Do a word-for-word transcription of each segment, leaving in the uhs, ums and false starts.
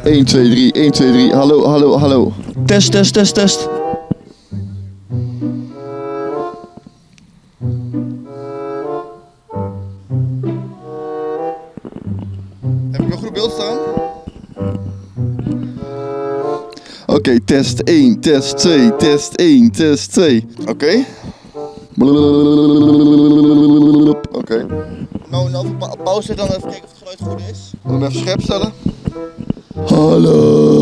één, twee, drie, één, twee, drie. Hallo, hallo, hallo. Test, test, test, test. Heb ik een goed beeld staan? Oké, okay, test één, test twee, test één, test twee. Oké. Okay. Oké. Okay. Nou, nou even pa pauze dan even kijken of het geluid goed is. Dan hem even scherp stellen. Hallo.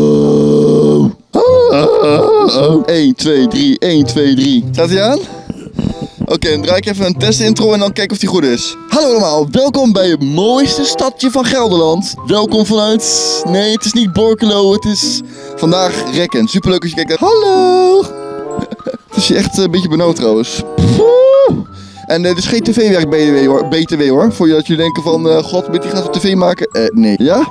Hallo. één, twee, drie, één, twee, drie. Staat hij aan? Oké, okay, dan draai ik even een testintro en dan kijken of die goed is. Hallo allemaal, welkom bij het mooiste stadje van Gelderland. Welkom vanuit... Nee, het is niet Borculo, het is vandaag Rekken. Superleuk als je kijkt naar... Hallo! Het is echt een beetje benauwd trouwens. En uh, dit is geen tv-werk B T W hoor, B T W hoor. Voor je dat jullie denken van, uh, god, moet die gaat op tv maken? Eh, uh, nee. Ja?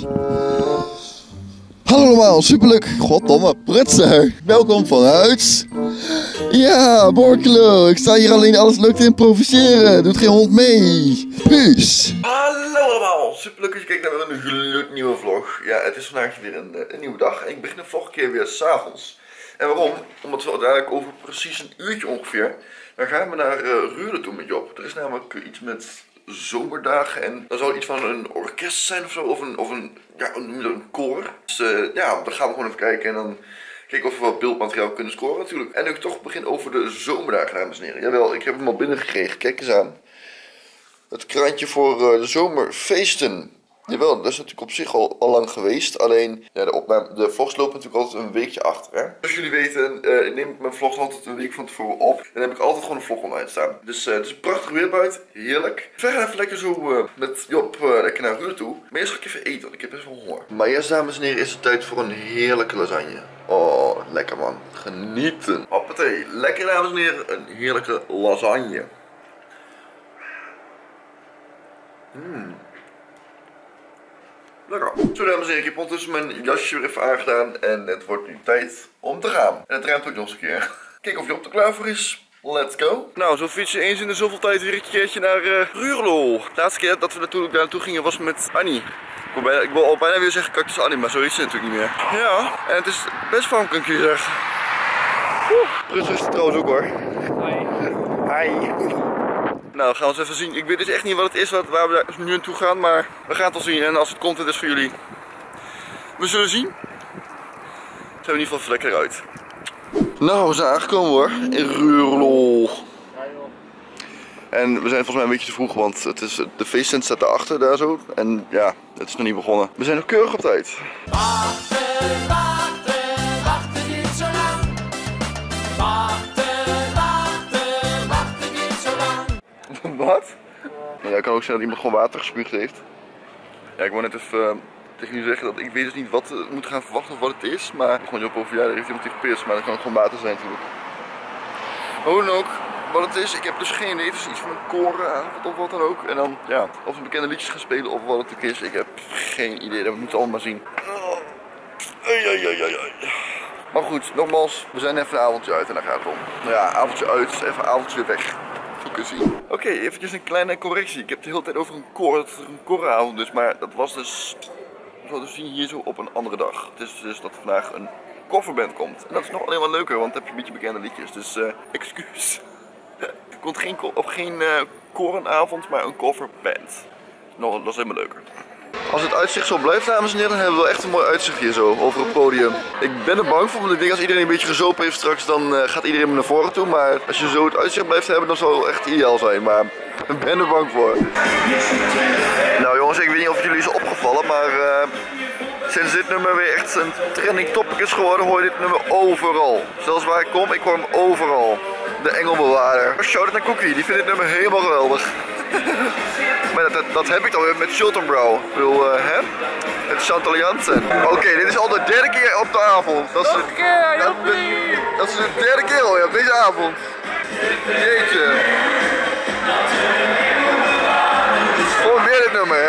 Hallo allemaal, superleuk. Goddomme, prutser. Welkom vanuit... Ja, Borculo. Ik sta hier alleen alles leuk te improviseren. Doet geen hond mee. Peace. Hallo allemaal, superleuk dat je kijkt naar een gloednieuwe vlog. Ja, het is vandaag weer een, een nieuwe dag en ik begin de volgende keer weer s'avonds. En waarom? Omdat we uiteindelijk over precies een uurtje ongeveer, dan gaan we naar uh, Ruurlo toe met Job. Er is namelijk iets met zomerdagen en dan zou het iets van een orkest zijn of zo, of een, of een, ja, een, een koor. Dus uh, ja, dan gaan we gewoon even kijken en dan... Kijken of we wat beeldmateriaal kunnen scoren natuurlijk. En nu ik toch begin over de zomerdagen, dames en heren. Jawel, ik heb hem al binnengekregen. Kijk eens aan. Het krantje voor uh, de zomerfeesten. Jawel, dat is natuurlijk op zich al, al lang geweest. Alleen, ja, de, opname, de vlogs lopen natuurlijk altijd een weekje achter. Hè? Zoals jullie weten, uh, neem ik mijn vlogs altijd een week van tevoren op. En dan heb ik altijd gewoon een vlog online staan. Dus uh, het is een prachtig weer buiten. Heerlijk. Dus wij gaan even lekker zo uh, met Job uh, lekker naar Ruurlo toe. Maar eerst ga ik even eten, want ik heb best wel honger. Maar eerst, dames en heren, is het tijd voor een heerlijke lasagne. Oh, lekker man. Genieten. Hoppatee. Lekker, dames en heren. Een heerlijke lasagne. Mmm. Lekker. Zo, dames en heren, ik heb ondertussen mijn jasje weer even aangedaan en het wordt nu tijd om te gaan. En het ruimt ook nog eens een keer. Kijk of Job er klaar voor is. Let's go. Nou, zo fiets je eens in de zoveel tijd weer een keertje naar uh, Ruurlo. De laatste keer dat we naartoe, daar naartoe gingen was met Annie. Ik wil, bijna, ik wil al bijna weer zeggen Cactus Annie, maar zo is het natuurlijk niet meer. Ja, en het is best warm, kan ik je zeggen. Rustig is het trouwens ook hoor. Hi. Hi. Nou, gaan we eens even zien. Ik weet dus echt niet wat het is wat, waar we daar nu naartoe gaan, maar we gaan het al zien. En als het komt, het is voor jullie. We zullen zien. Het zijn we in ieder geval lekker uit. Nou, we zijn aangekomen hoor, in Ruurlo. En we zijn volgens mij een beetje te vroeg, want het is, de feesttent staat daarachter, daar zo. En ja, het is nog niet begonnen. We zijn nog keurig op tijd. Wachten, wachten, wachten niet zo lang. Wachten, wachten, wachten niet zo lang. Wat? Nou, ja, ik kan ook zijn dat iemand gewoon water gespuugd heeft. Ja, ik wou net even uh, tegen jullie zeggen dat ik weet dus niet wat we moeten gaan verwachten of wat het is. Maar gewoon Job over, ja, daar heeft iemand tegen gepist, maar dat kan ook gewoon water zijn natuurlijk. Hoe dan ook. Wat het is, ik heb dus geen idee, het is iets van een korenavond of wat dan ook. En dan, ja, of we bekende liedjes gaan spelen of wat het ook is, ik heb geen idee, dat moeten we allemaal maar zien. Ai, ai, ai, ai. Maar goed, nogmaals, we zijn even een avondje uit en daar gaat het om. Nou ja, avondje uit, even een avondje weer weg. Zo kun je zien. Oké, okay, eventjes een kleine correctie. Ik heb het de hele tijd over een koor, dat het een korenavond is, maar dat was dus, zoals we zien hier zo op een andere dag. Het is dus dat vandaag een coverband komt. En dat is nog alleen wel leuker, want dan heb je een beetje bekende liedjes, dus uh, excuus. Er komt geen, op geen uh, korenavond, maar een coverband. Nou, dat is helemaal leuker. Als het uitzicht zo blijft, dames en heren, dan hebben we wel echt een mooi uitzicht hier zo, over het podium. Ik ben er bang voor, want ik denk als iedereen een beetje gezopen heeft straks, dan uh, gaat iedereen naar voren toe. Maar als je zo het uitzicht blijft hebben, dan zal het echt ideaal zijn. Maar ik ben er bang voor. Nou jongens, ik weet niet of het jullie is opgevallen, maar uh, sinds dit nummer weer echt een trending topic is geworden, hoor je dit nummer overal. Zelfs waar ik kom, ik hoor hem overal. De Engelbewaarder. Shout out naar Cookie, die vindt dit nummer helemaal geweldig. Maar dat, dat, dat heb ik dan weer met Chilton Brow. Ik wil, uh, hè? Met Chantal Jansen. Oké, okay, dit is al de derde keer op de avond. Dat is de, keer, dat, de, dat is de derde keer al op deze avond. Jeetje. Gewoon weer dit nummer, hè?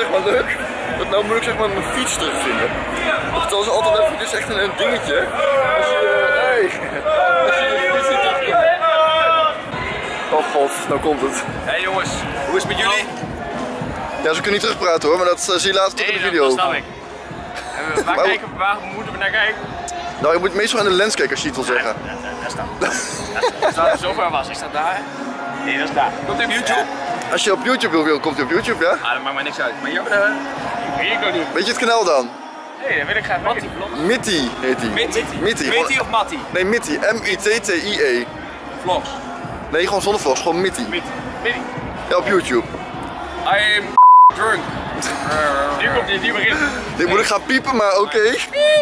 zeg maar leuk dat nou moet ik zeg maar mijn fiets terugvinden. Terwijl ze altijd even, dit is echt een, een dingetje. Als je, uh, hey, als je je fiets niet terugkomt. Oh god, nou komt het. Hé hey jongens, hoe is het met jullie? Ja, ze kunnen niet terugpraten hoor, maar dat uh, zie je later nee, tot in de video. Dat snap ik. En we, waar, maar, kijken, waar moeten we naar kijken? Nou, je moet meestal in de lens kijken als je het wil zeggen. Ja, dat staat. Dat staat zo ver was. Is dat daar? Nee, dat is daar. Komt hij op YouTube? Als je op YouTube wil, komt hij op YouTube, ja? Ah, dat maakt mij niks uit. Maar jou, dat weet ik nog niet. Weet je het kanaal dan? Nee, dat wil ik graag. Matty Vlogs. Mitty heet hij. Mitty. Mitty. Mitty of Matty? Nee, Mitty. M I T T I E. Vlogs. Nee, gewoon zonder vlogs. Gewoon Mitty. Mitty. Mitty. Ja, op YouTube. I am drunk. Nu komt hij niet meer in. Dit moet ik gaan piepen, maar oké. Okay.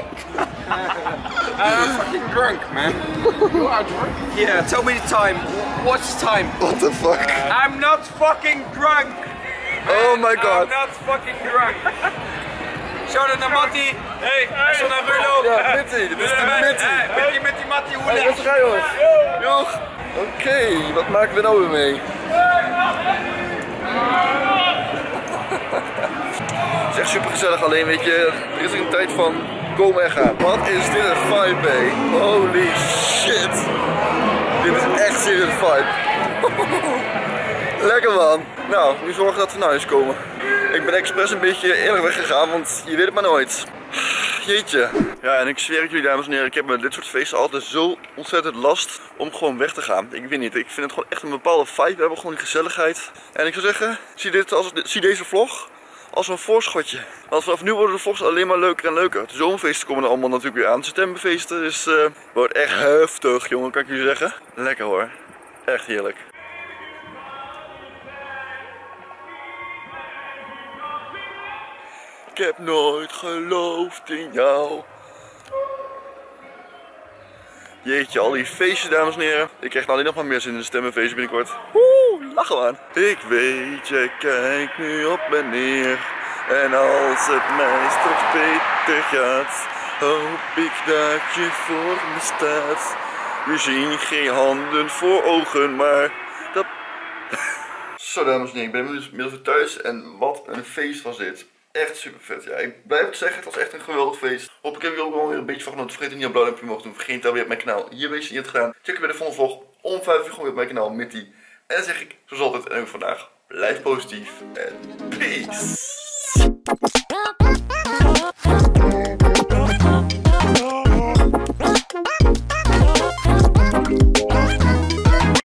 I'm fucking drunk, man. You are drunk? Yeah, tell me the time. What's the time? What the fuck? Uh, I'm not fucking drunk. Oh my god. I'm not fucking drunk. Shout out naar Matty. Hey, shout out naar Rulo. Ja, Mitty. Dit is de Mitty. Mitty, Mitty, Matty, hoe hey, rustig aan jongens. Joch. Oké, okay, wat maken we nou weer mee? Het is echt super gezellig, alleen weet je, er is er een tijd van komen en gaan. Wat is dit een vibe, hé? Holy shit. Dit is echt serieus vibe. Lekker man. Nou, nu zorgen dat we naar huis komen. Ik ben expres een beetje eerder weggegaan, want je weet het maar nooit. Jeetje. Ja, en ik zweer het jullie dames en heren, ik heb met dit soort feesten altijd zo ontzettend last om gewoon weg te gaan. Ik weet niet, ik vind het gewoon echt een bepaalde vibe. We hebben gewoon die gezelligheid. En ik zou zeggen, zie, dit als, zie deze vlog als een voorschotje. Want vanaf nu worden de vlogs alleen maar leuker en leuker. De zomerfeesten komen er allemaal natuurlijk weer aan. Septemberfeesten, dus uh, wordt echt heftig, jongen, kan ik jullie zeggen. Lekker hoor. Echt heerlijk. Ik heb nooit geloofd in jou. Jeetje, al die feestjes, dames en heren. Ik krijg nou alleen nog maar meer zin in de stemmenfeestje binnenkort. Woe, lachen we aan. Ik weet, je kijkt nu op me neer. En als het mij straks beter gaat, hoop ik dat je voor me staat. We zien geen handen voor ogen, maar dat... Zo, dames en heren, ik ben inmiddels weer thuis en wat een feest was dit. Echt super vet, ja. Ik blijf het zeggen, het was echt een geweldig feest. Hoop ik heb je ook wel weer een beetje van genoten. Vergeet niet op blauw duimpje omhoog te doen. Vergeet niet alweer op mijn kanaal hier bezig niet gedaan. Check je bij de volgende vlog om vijf uur gewoon weer op mijn kanaal Mitty. En dan zeg ik, zoals altijd en ook vandaag, blijf positief en peace.